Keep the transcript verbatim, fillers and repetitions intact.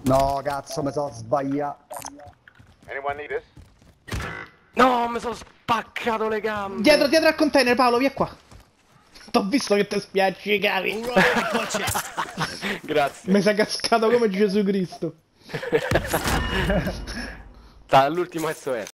No, cazzo, mi sono sbagliato. No, mi sono spaccato le gambe. Dietro, dietro al container, Paolo, via qua. T'ho visto che ti spiaccicavi. Grazie. Mi sei cascato come Gesù Cristo. Sta all'ultimo S O S.